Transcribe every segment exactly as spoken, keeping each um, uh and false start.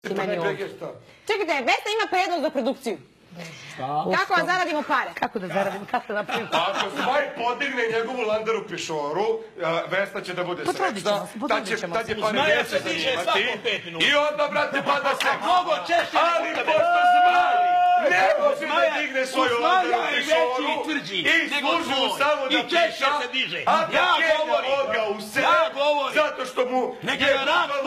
Čekajte, Vesna ima predlog za produkciju. Kako da zaradimo pare? Kako da zaradimo, kako da napravimo? Ako Zmaj podigne njegovu Landaru pišoru, Vesna će da bude srećna. Tad je pare neće zanimati. I onda, brate, pada se. Ali pošto Zmaj ne može da digne svoju Landaru pišoru i služi mu samo da piša, a da Kenja oga u sebe, zato što mu je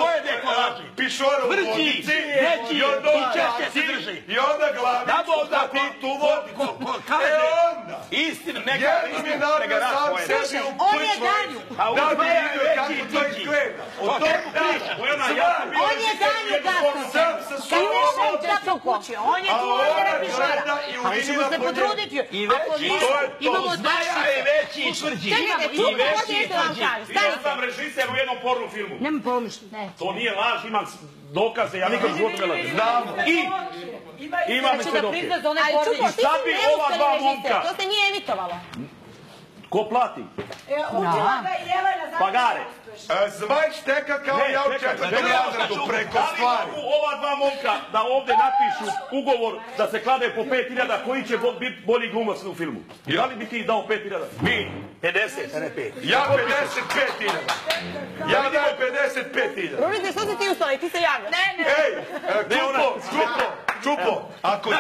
pišora u vodici i onda očaci i onda glavnicu i tu vodi. E onda, jednom je napravio sam sebi u pličvoj da bi vidio kako to izgleda. Od tog dana, on je Danju Gastos. Kad ne šeća to kući, on je tu Landara pišara. Ali ćemo se potruditi. Imamo Zmaja je veći i tvrđi. Čekajte, tu možete nešto vam kažem. Ja sam režiser u jednom porno filmu. Nema pomišlja. To nije laž, imam dokaze, ja nikad životu ne lažem. Znamo. I imam svedoke. Ali Čupo, ti si neuspjeli režiser, to se nije emitovalo. Ko plati? Učila ga i Jelena. Pagare. Zmaj šteka kao ja u četvrtom razredu preko stvari. Da li mogu ova dva momka da ovde napišu ugovor da se klade po pet hiljada, koji će biti bolji glumac u filmu? Da li bi ti dao pet hiljada? Mi, pedeset, a ne pet. Ja pedeset pet hiljada. Ja dajem pedeset pet hiljada. Ružice, što si ti ustali? Ti se javljaš. Ej, Čupo, Čupo, Čupo, ako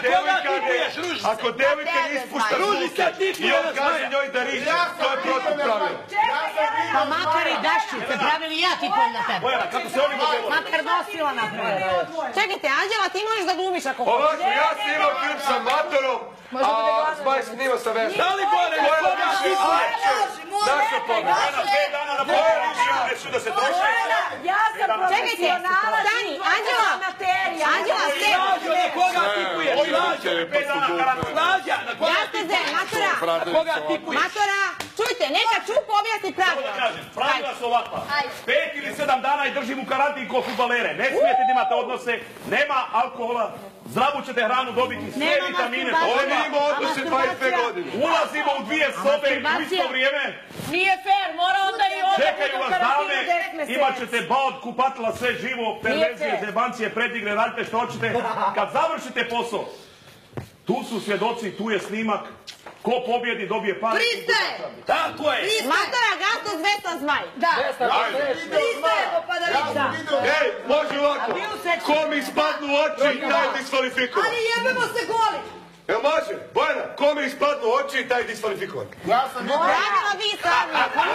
devojka ne ispušta zvuke i on kaže njoj da riče, to je protiv pravila. Pa makar i daščice, pravili ja ti pol na tebe. Bojana, kako se oni govore? Makar nosila na tebe. Čekajte, Anđela, ti možeš da glumiš ako hoćeš. Ovako, ja snimam film sa Matorom, a Zmaj snima sa Vesnom. Da li Bojana, Bojana više izleće naša pomoć. Bojana, pet dana na Bojana, neću da se troši. Ja sam profesionalac. Stani, Anđela, Anđela, ste. Slađa, na koga tipuješ? Slađa, pet dana karantena. Slađa, na koga Jastaze, Matora, na koga tipuješ? Matora, čujte, neka Čupo objasni pravila. Da kažem, pravila su ovakva. Pet ili sedam dana i držim u karantin ko fudbalere. Ne smijete da imate odnose, nema alkohola, zdravu ćete hranu dobiti, sve vitamine. On ima odnose dvadeset pet godina. Ulazimo u dvije sobe u isto vrijeme. Nije fair, mora onda i ovdje Čekaju vas dame, imat ćete baod, kupatila, sve živo, perverzije, zebancije, predigre, radite što hoćete. Kad završite posao, tu su svjedoci, tu je snimak. Ko pobjedi dobije pare. Pristaje! Tako je! Matora, Gastos, Vesna, Zmaj. Da. Pristaje, popadalica. Ej, može ovako. Ko mi spadnu u oči, taj je diskvalifikovan. Ali jebemo se goli. Evo može, Bojana, ko mi spadnu u oči, taj je diskvalifikovan. Ja sam vidio. Pravila vi sami.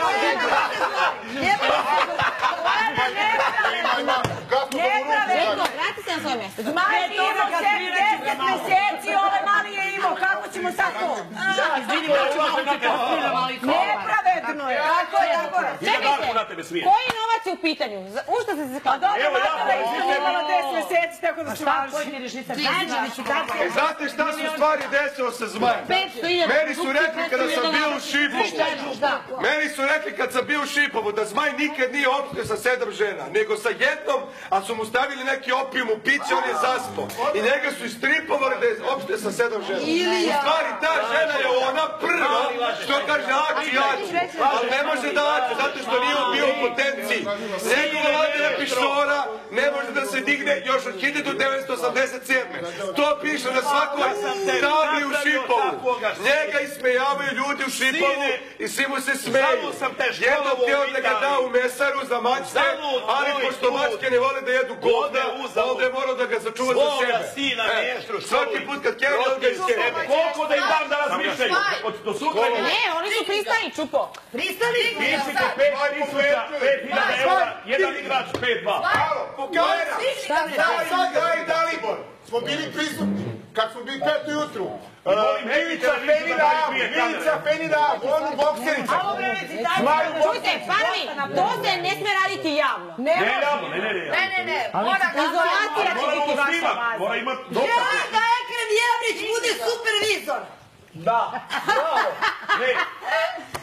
Jebemo se goli. Rekao, vrati se na svoje mjesto. Zmaj je imao deset mjeseci, ove mali je imao, kako ćemo sad to? Izvinim, da ću malo ti kaspiram, ali ko? Nepravedno je, tako je, tako je. Čekajte, koji novac je u pitanju? U što ste se skladali? Dobro, Matala isto imala deset mjeseci, tako da ću važi. Koji ti režiser? Nađe licitacije. Znate šta su stvari desilo sa Zmajem? Meni su rekli kada sam bio u Šipovu, meni su rekli kad sam bio u Šipovu da Zmaj nikad nije opštio sa sedam žena, nego sa jednom, a su mu stavili neki opijum u piće, on je zaspao. I njega su istripovali da je opštio sa sedam žena. U stvari ta žena je ona prva, što kaže Ači Ači, ali ne može da Ači, zato što nije bio u potenciji. Njegova Landara pišora ne može da se digne još od hiljadu devetsto osamdeset sedme. To piše na svakoj tabli u Šipovu. Njega ismejavaju ljudi u Šipovu i svi mu se smeju. Jednom htio da ga da u mesaru za mačke, ali pošto mačke ne vole da jedu govne, ovdje je morao da ga začuva za sebe. Svaki put kad kjeri, on ga iskjeri. Koliko da im dam da razmišljaju? Do sutra je... Ne, oni su pristani, Čupo. Pristali? Pišite pet tisuća, pet hiljada eura, jedan igrač, pet dva. Pokajera! Sad ja i Dalibor smo bili prisutni kad smo bili pet ujutru. Milica Fenida, Milica Fenida, on u bokserica. Čujte, prvi, to se ne sme raditi javno. Ne, Ne, javno, ne, ne, ne. ne, ne, ne. Mora ga Izolacija će Moramo biti ovo vaša snimak, baza. mora imat Ja, dokaz. da Ekrem Jevrić bude supervizor. Da, bravo. Ne,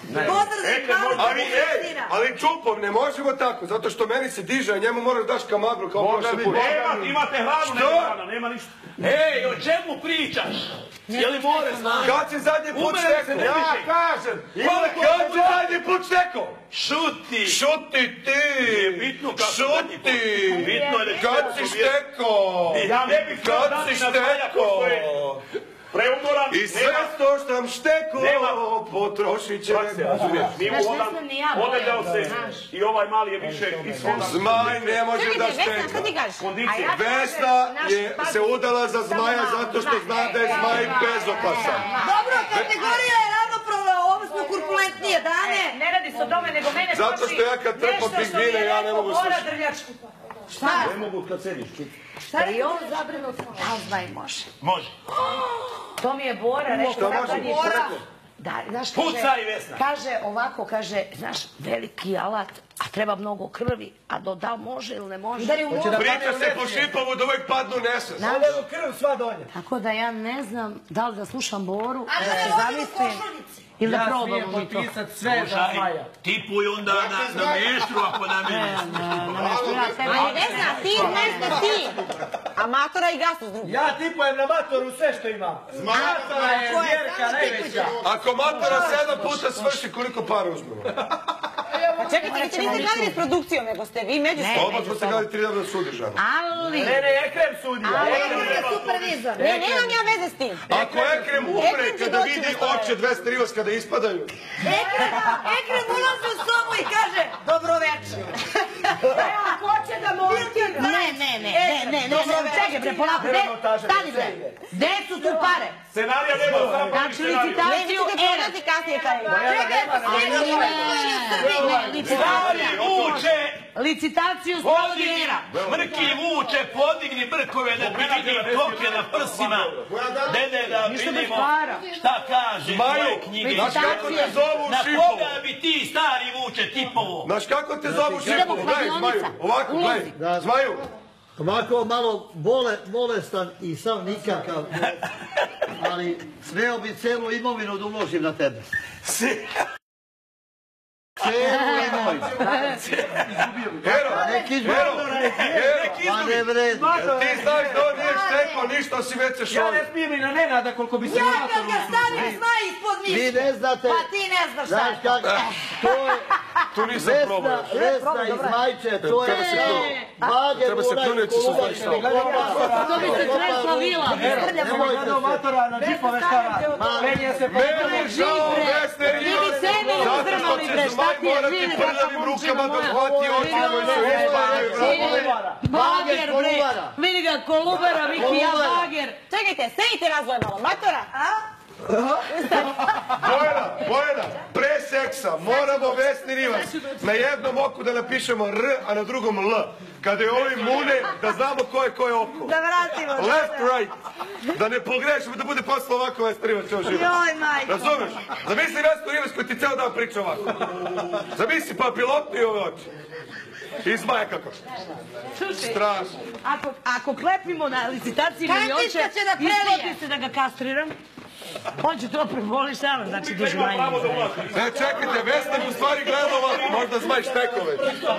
Ali ej, ali Čupov, ne možemo tako, zato što meni se diže, a njemu moraš daš kamagru kao prošle put. Nema, imate hranu, nema hrana, nema ništa. Ej, o čemu pričaš? Je li more znaš? Kad si zadnji put štekao? Ja kažem! Kad si zadnji put štekao? Šuti! Šuti ti! Bitno kako Šuti! Bitno je da kad si štekao? Ja ne bih kad si štekao? Preumoran, i sve to što nam štekao, potrošit će. Nije mu hodan, odedao se i ovaj mali je više ishodan. Zmaj ne može da šteka. Vesna je se udala za zmaja zato što zna da je zmaj bezopasan. Dobro, kategorija je ravnopravna, ovo smo kurpulentnije dane. Ne radi se o tome, nego mene proši zato što ja kad trpam pingvine, ja ne mogu slušati. Šta? Ne mogu kad sediš, čuti. Šta je on zabrinut? Da, zvaj može. Može. To mi je Bora rekao. Šta može? Bora? Da, znaš, pucaj, Vesna. Kaže ovako, kaže, znaš, veliki alat, a treba mnogo krvi, a do da može ili ne može. Priča se po Šipovu da uvijek padnu nesas. Ovo krv sva donje. Tako da ja ne znam da li da slušam Boru, a da se zamislim. Ili da probamo mi to. Ja smijem potpisat sve za zmaja. Tipuj onda na ministru ako nam je. Ali ne zna, ti ne zna ti. Amatora i gastu drugi. Ja tipujem na Matoru sve što ima. Matora je vjerka najveća. Ako Matora sedam puta svrši, koliko para uzmemo? Pa čekajte, vi ste niste gledali s produkcijom, nego ste vi međusobno. Oba smo se gledali tri dana sudržano. Ali... Ne, ne, Ekrem sudija. Ekrem je supervizor. Ne, nemam ja veze s tim. Ako Ekrem umre kada vidi oče dvesta rivas kada ispadaju. Ekrem ulazi u sobu i kaže, dobro večer. Ako hoće da moliti... Ne, ne, ne, ne, ne, ne, čekaj bre, polako, stani bre. Gde su tu pare? Scenarija nema, samo znači licitaciju era. Kasnije taj. Stari vuče! Licitaciju sprovodi era. Mrki vuče, podigni brkove da bi vidi koke na prsima. Dede da vidimo šta kaže moje knjige. Znaš kako te zovu u Na Šipovu? koga bi ti stari vuče tipovo? Znaš kako te zovu u Šipovu? Gledaj, Zmaju, ovako, gledaj. Zmaju. Ovako malo bolestan i sam nikakav, ali smeo bi celu imovinu da uložim na tebe. Celu imovinu. Hero, Hero, Pa ne vredi. ti znaš da on nije štekao ništa osim veće šoli. Ja ne spijem i na Nenada koliko bi se Ja Matoru... kad ga stavim zma ispod Vi mišlja. ne znate... Pa ti ne znaš šta. Znaš kako... To je... Tu nisam probao. Vesna iz Majče, to je... Bager Treba se pljunuti su znaš šta. To bi se tresla vila. Nemoj gledao Matora na džipove šta radi. Menje se... Meni je žao Vesne Rivas, zato što će Zmaj morati prljavim rukama da hvati oči koji su ispadaju. Bager bre. Vidi ga Kolubara, Viki, ja Bager. Čekajte, sejte razvoj malo. Matora? Bojana, Bojana, pre seksa moramo Vesni Rivas na jednom oku da napišemo R, a na drugom L. Kada je ovi mune, da znamo ko je koje oko. Da vratimo. Left, right. Da ne pogrešimo, da bude posle ovako Vesni Rivas ceo život. Joj, majko. Razumeš? Zamisli Vesnu Rivas koji ti ceo dan priča ovako. Zamisli pa pilotni i ove oči. I Zmaja kako? Strašno. Ako klepimo na licitaciji milionče, isplati se da ga kastriram. On će to prevolišava, znači duže manje. Ne, čekajte, Vesna bi u stvari gledala, možda Zmaj štekove.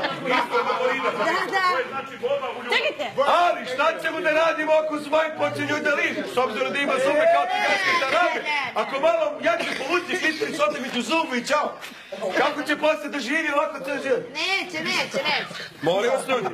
Čekajte. Ali šta ćemo da radimo ako Zmaj počinju da liže, s obzirom da ima zube kao tigačke tarabe? Ako malo jače povuci klitoriš, ode među zubu i čao. Kako će posle da živi ovako ceo život? Neće, neće, neće. Molim vas ljudi.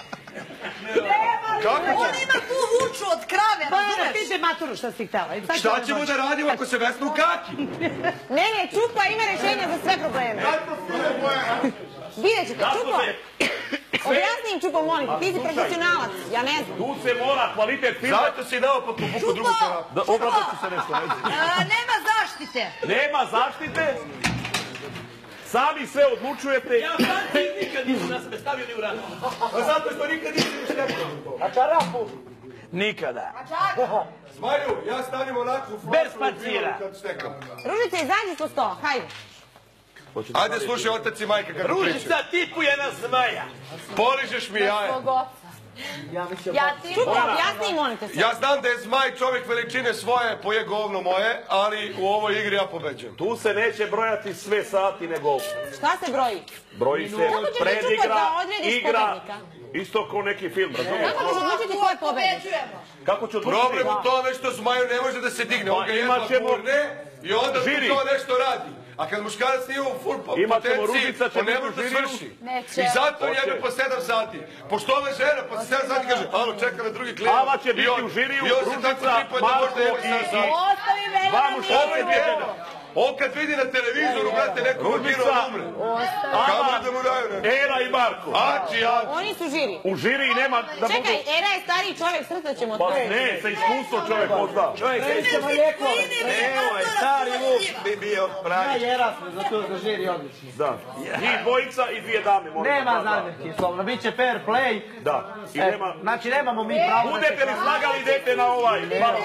On ima tu vuču od krave, razumeš? Pite Maturu šta si htjela. Šta ćemo da radimo ako se Vesna u kaki? Ne, ne, Čupa ima rješenja za sve probleme. Vidjet ćete, Čupo. Objasni im, Čupo, molim, ti si profesionalac, ja ne znam. Tu se mora kvalitet filma. Zato si dao pa kupu drugu čarapu. Da, obradat ću se nešto reći. Nema zaštite. Nema zaštite. Sami sve odlučujete. Ja Franci nikad nisu nas me stavili u ranu. A zato što nikad nisi štekao. A čarapu? Nikada. Zmaju, ja stavim onakvu Bez flašu u pacira. pilu kad štekam. Ružice, izađi ispod stola, hajde. Ajde, slušaj, otac i majka kako pričaju. Ružica tipuje na Zmaja. Poližeš mi jaja. Ja ti objasni i molite se. Ja znam da je zmaj čovjek veličine svoje, poje govno moje, ali u ovoj igri ja pobeđujem. Tu se neće brojati sve sati, nego... Šta se broji? Broji se predigra, igra, isto kao neki film, razumiješ? Kako ćeš odlučiti ko je pobeđuje? Kako ću odlučiti? Problem u tome što zmaju ne može da se digne, on ga jedva gurne i onda tu to nešto radi. A kad muškarac nije u full potenciji, on ne može da svrši. I zato jebe po sedam sati. Pošto ova žena po sedam sati kaže, alo, čeka me drugi klijent. Ava će biti u žiriju, Ružica, Marko i... Ostavi mene na miru. On kad vidi na televizoru, brate, neko urgirao da umre. Kamar da mu daju nešto. Era i Marko. Ači, ači. Oni su žiri. U žiri nema... Čekaj, Era je stariji čovjek, srca ćemo Pa otvoriti. ne, sa iskustvom čovjek pozna. Čovjek, krećemo lijekove. Evo je, stari Vuk bi bio pravi. Ja Era smo, zato za žiri odlični. Da. Njih dvojica i dvije dame. Nema zamjerki, slobno, bit će fair play. Da. I nema... Znači, nemamo mi pravo... Budete li slagali, idete na ovaj.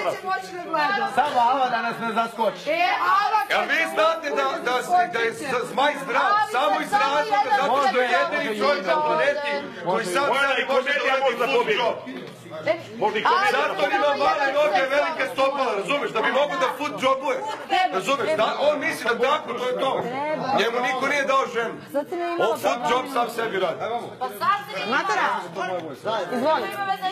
Samo Ava da nas ne zaskoči. Jel vi znate da je zmaj zdrav, samo iz razloga zato što je jedini čovjek na planeti koji sam sebi može dovesti full job. Zato ima male noge, velike stopala, razumeš, da bi mogu da foot jobuje. Razumeš, on misli da tako, to je to. Njemu niko nije dao ženu. On foot job sam sebi radi. Matora, izvoli.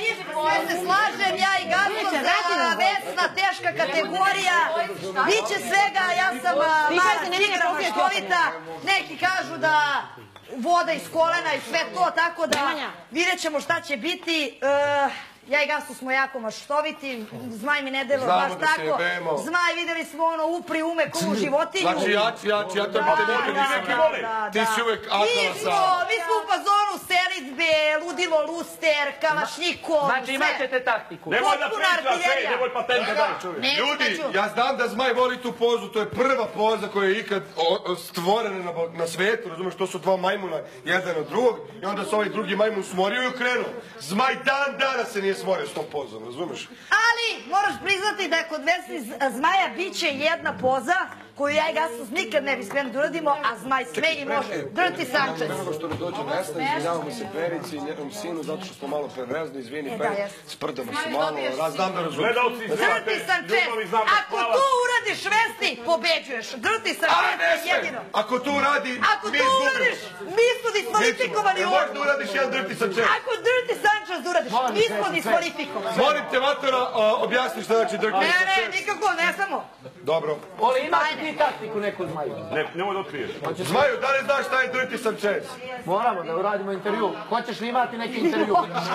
Ja se slažem, ja i Gaso za Vesna, teška kategorija. Biće svega, ja sam mala tigra maštovita. Neki kažu da voda iz kolena i sve to, tako da vidjet ćemo šta će biti. Ja i Gaso smo jako maštoviti, Zmaj mi ne delo baš tako. Zmaj, vidjeli smo ono upri ume komu životinju. Znači jači, jači, ja to te nikad nisam voli. Ti si uvek akala sam. Mi smo u fazonu selitbe, ludilo luster, kalašnjikov, sve. Znači imat ćete taktiku. Nemoj da pričaš, ej, nemoj patente daj čovjek. Ljudi, ja znam da Zmaj voli tu pozu, to je prva poza koja je ikad stvorena na svetu, razumiješ, to su dva majmuna, jedan od drugog, i onda se ovaj drugi majmun smorio i okrenuo. Zmaj dan dana se nije smorio s tom pozom, razumiješ? Ali, moraš priznati da je kod Vesni Zmaja bit će jedna poza koju ja i Gasos nikad ne bi smjeli da uradimo, a Zmaj sme i može. Dirty Sanchez. Pre nego što ne dođe Vesna, izvinjavamo se Perici i njenom sinu, zato što smo malo prevezni, izvini Perici, sprdamo se malo, znam da razumiješ. Dirty Sanchez, ako tu uradiš Vesni, pobeđuješ. Dirty Sanchez je jedino. Ako tu uradi, Ako tu uradiš, mi smo diskvalifikovani ovdje. Možda uradiš jedan Dirty Sanchez. Ako Dirty Sanchez uradiš, mi smo diskvalifikovani. Molim te, Matora, objasni što znači Dirty Sanchez. Ne, ne, nikako, ne samo. Dobro. Oli, imaš ti taktiku neku Zmaju? Ne, nemoj da otkriješ. Zmaju, da li znaš šta je Dirty Sanchez? Moramo da uradimo intervju. Hoćeš li imati neki intervju?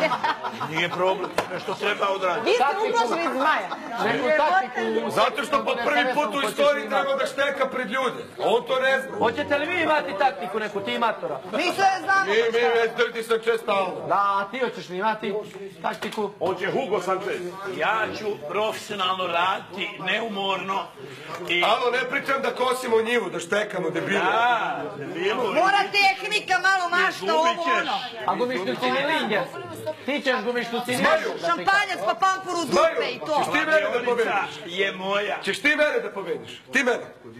Nije problem, nešto treba odraditi. Vi ste uplašili Zmaja. Neku taktiku... Zato što po prvi put u istoriji treba da šteka pred ljude. On to ne zna. Hoćete li vi imati taktiku neku, ti Matora? Mi sve znamo. Mi, mi, već Dirty Sanchez stalno. Da, a ti hoćeš li imati taktiku? On će Hugo Sanchez. Ja ću profesionalno raditi, neumorno. Alo, ne pričam da kosimo njivu, da štekamo, debilu. Da, debilu. Mora tehnika, malo mašta, ovo ono. A gumištuci ni linge? Ti ćeš gumištuci ni Šampanjac pa pampur u dupe i to. Ćeš ti mene da pobediš? Je moja. Ćeš ti mene da pobediš? Ti mene.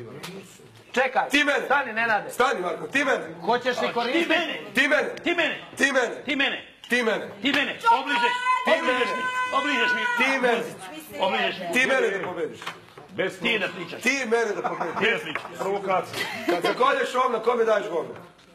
Čekaj, Ti mene. stani, Nenade. Stani, Marko, ti mene. Hoćeš li Ti koristiti? mene. Ti mene. Ti mene. Ti mene. Ti mene. Ti mene. Ti mene. Obližeš. Obližeš mi. Obližeš mi. Ti mene. Obližeš mi. Ti mene da pobediš. Bez Ti da pričaš. Ti mene da pobediš. Ti da pričaš. Provokacija. Kad zakolješ ovna, kome daješ govna?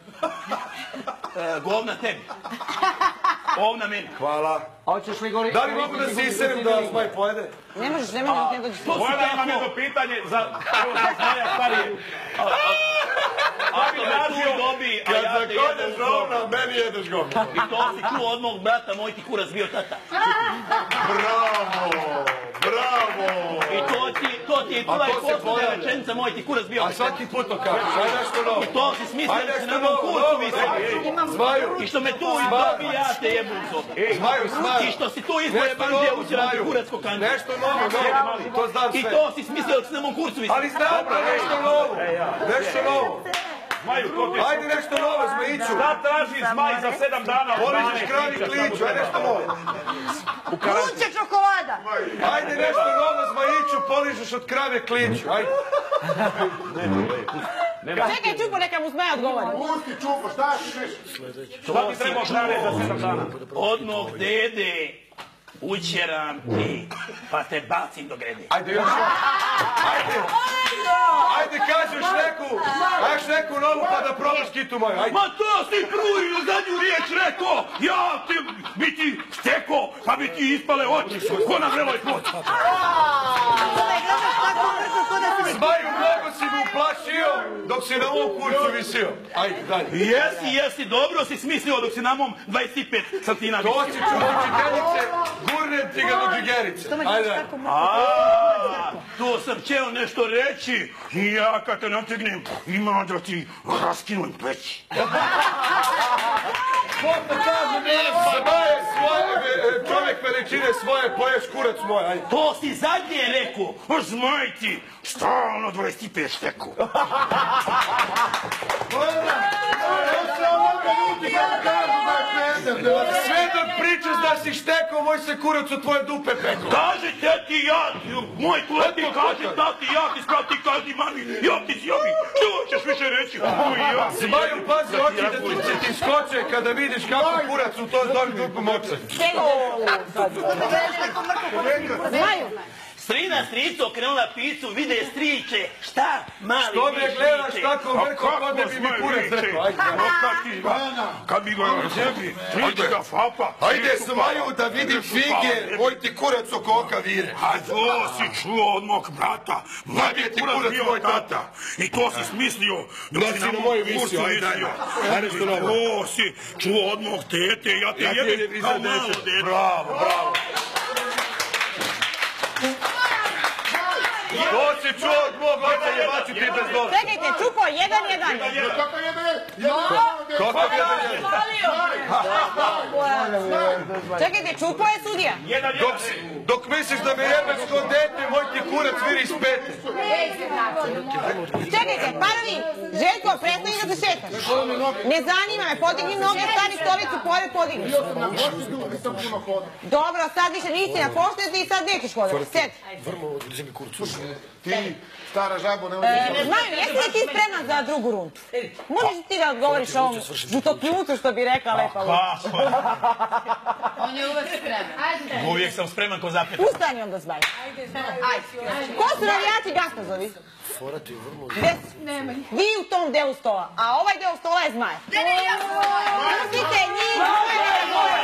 Govna tebi. Ovna meni. Hvala. A hoćeš li koristiti? Da li mogu da se iserim da Zmaj pojede? Ne možeš, ne možeš, ne dođeš. Moja imam jedno pitanje za... Evo za Zmaja starije. Ako me tu dobi, a Kad ja te zakolješ jedem ovna, meni jedeš govna. I to si čuo od mog brata, moj ti kurac bio tata. Bravo! Bravo! I to ti, to ti je prva i posljednja rečenica, moj ti kurac bio A tata. svaki put to kažeš, aj nešto novo. I to si smislio Aj da se nešto na mom novo, kurcu novo, misli. novo. Zmaju! I što me tu izdobi, ja te jebem u sobu. Zmaju, Zmaju! I što si tu izboje bandija utjela ti kurac ko kanđe. Nešto novo, novo, to znam I sve. to si smislio da se na mom kurcu misli. Ali znam da nešto novo, nešto novo. Zmaju, ko ti... Ajde nešto novo, Zmajiću. Šta traži Zmaj za sedam dana? Poližeš kravi kliču, ajde nešto novo. Kruće čokolada. Ajde nešto novo, Zmajiću, poližeš od krave kliču, ajde. Čekaj, Čupo, neka mu Zmaja odgovori. Pusti Čupo, šta ti neš? Šta bi trebao hrane za sedam dana? Odmah dede, učeram ti, pa te bacim do grede. Ajde, još Ajde. Ajde, kaži još neku, još neku novu pa da probaš kitu moju. Ma to si prvu ili zadnju riječ rekao. Ja ti bi ti stekao, pa bi ti ispale oči. Ko na vreloj ploči. Zmaju, mnogo si mu uplašio dok si na ovom kurcu visio. Ajde, dalje. Jesi, jesi, dobro si smislio dok si na mom dvadeset pet santina visio. To si čuo džigerice, gurnem ti ga do džigerice. Ajde. Aaa, to sam htio nešto reći. I ja kad te nategnem, ima da ti raskinujem pleći. Zmaje svoje, čovjek veličine svoje, poješ kurac moj, ajde. To si zadnje rekao, Zmaj ti stalno dvadeset pet šteku. Sve dok pričaš da si štekao, moj se kurac u tvoje dupe pekao. Kaži teti ja, moj kuleti, kaži tati ja, ti sprati, kaži mami, ja ti zjavi, što ćeš više reći? Zmaju, pazi, oči da ti će ti skoče kada vidiš kako kurac u to dobi dupu moče. Zmaju. Strina stricu okrenula picu, vide striče, šta mali Što me gledaš tako vrko, kod ne bi mi kurac rekao. Kad bi ga razjebli, triče ga fapa. Ajde, Zmaju, da vidim fige, moj ti kurac oko oka vire. A to si čuo od mog brata. Moj ti kurac bio tata. I to si smislio. Da si na moju visio, ajde, ajde što novo. To si čuo od mog tete, ja te jebim kao malo dete. Bravo, bravo. To si čuo od mog oca jebači ti bez dole. Čekajte, Čupo, jedan, jedan. Kako jedan, jedan? Kako jedan, jedan? Čekajte, Čupo je sudija. Dok misliš da me jebeš ko dete, moj ti kurac viri iz pete. Čekajte, parovi, Željko, prestani da se šetaš. Ne zanima me, podigni noge, stani stolicu, pored podigni. Dobro, sad više nisi na pošteti i sad nećeš hodati. Sjed. Ti, stara žabo, nemoj da... Zmaju, jesi li ti spreman za drugu rundu? Možeš ti da odgovoriš ovom žutokljucu što bi rekla lepa luka? On je uvek spreman. Uvijek sam spreman ko zapet. Ustani onda, Zmaju. Ko su navijači Gastozovi? Vi u tom delu stola, a ovaj deo stola je Zmaj. Pustite njih, ovo je razgovor.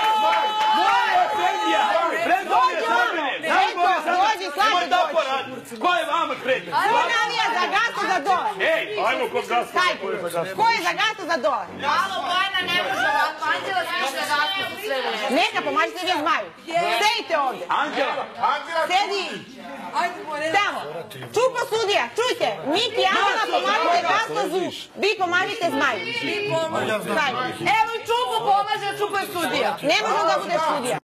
Dođi, slađe dođi. Ko je vama kredi? Ko navija za Gasto za dole? Ej, ajmo kod Gasto. Ko je za Gasto za dole? Malo Bojana ne može ovako. Anđela smišlja Gasto su sve vreme. Neka, pomažite vi Zmaju. Sejte ovdje. Anđela. Sedi. Tamo. Čupo sudija, čujte. Miki i Anđela pomažite Gastozu. Vi pomažite Zmaju. Evo i Čupo pomaže, Čupo je sudija. Ne može da bude sudija.